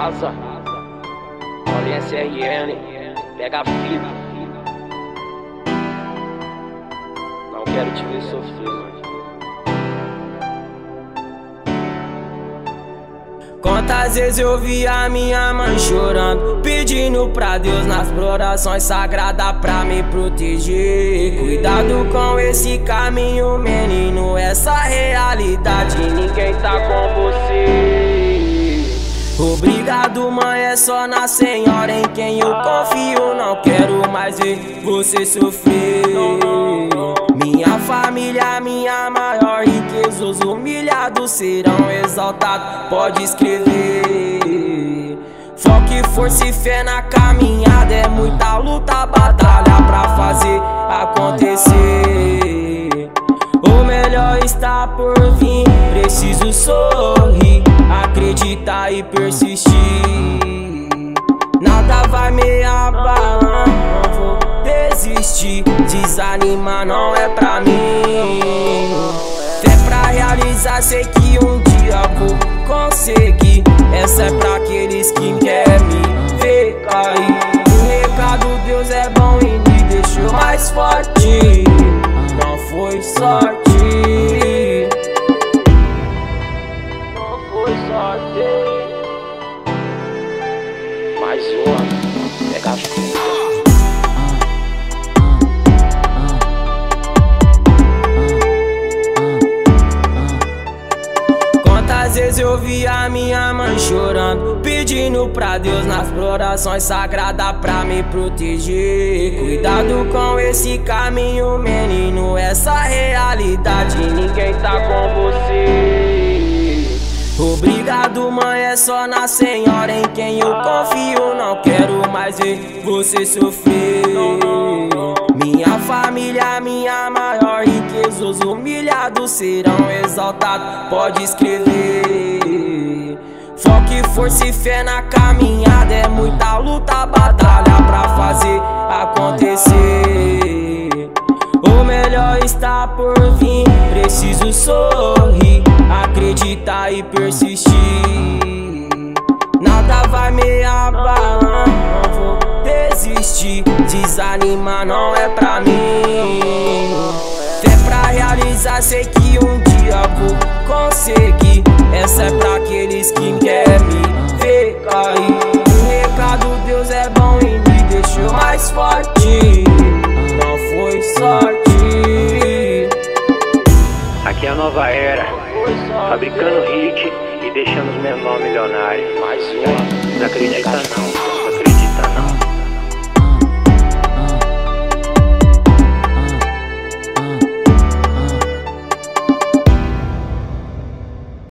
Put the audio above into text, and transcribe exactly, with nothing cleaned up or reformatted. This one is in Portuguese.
casa. Olha S R N, pega a fibra. Não quero te ver sofrer, mano. Quantas vezes eu vi a minha mãe chorando, pedindo pra Deus nas orações sagradas pra me proteger. Cuidado com esse caminho, menino, essa realidade ninguém tá com você. Obrigado, mãe, é só na Senhora em quem eu confio. Não quero mais ver você sofrer. Minha família, minha maior riqueza, os humilhados serão exaltados, pode escrever. Foco e força e fé na caminhada, é muita luta, batalha pra fazer acontecer. O melhor está por vir, preciso sorrir, acreditar e persistir. Nada vai me abalar, não vou desistir. Desanimar não é pra mim. Fé pra realizar, sei que um dia vou conseguir. Essa é pra aqueles que querem me ver cair. O recado, Deus é bom e me deixou mais forte. Não foi sorte, não foi sorte. Mais uma, pega a fibra. Quantas vezes eu vi a minha mãe chorando, pedindo pra Deus nas orações sagradas pra me proteger. Cuidado com esse caminho, menino, essa realidade ninguém tá com você. Obrigado, mãe, é só na Senhora em quem eu confio. Não quero mais ver você sofrer. Minha família, minha maior riqueza, os humilhados serão exaltados, pode escrever. Foco e força e fé na caminhada, é muita luta, batalha pra fazer acontecer. O melhor está por vir, preciso sorrir, acreditar e persistir. Nada vai me abalar, não vou desistir. Desanimar não é pra mim. Fé pra realizar, sei que um dia vou conseguir. Essa é pra aqueles que querem me ver cair. O recado, Deus é bom e me deixou mais forte. Não foi sorte. Aqui é a nova era, fabricando hit e deixando os menores milionários. Mais uma, Não acredita não.